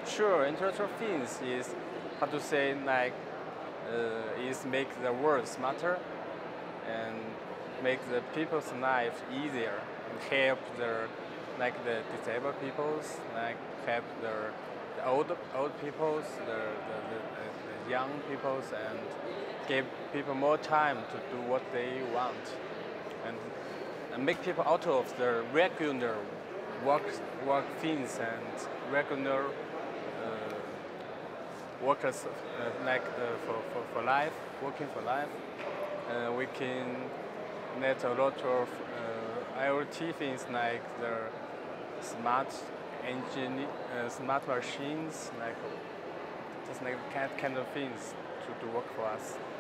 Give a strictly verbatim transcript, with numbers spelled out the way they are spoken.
Sure, Internet of Things is how to say like uh, is make the world smarter and make the people's life easier and help their like the disabled peoples, like help their the old old peoples, the the, the, the young peoples, and give people more time to do what they want, and, and make people out of the regular work work things and regular uh, workers uh, like uh, for, for, for life, working for life. Uh, we can net a lot of uh, IoT things like the smart engine, uh, smart machines, like just like that kind of things to, to work for us.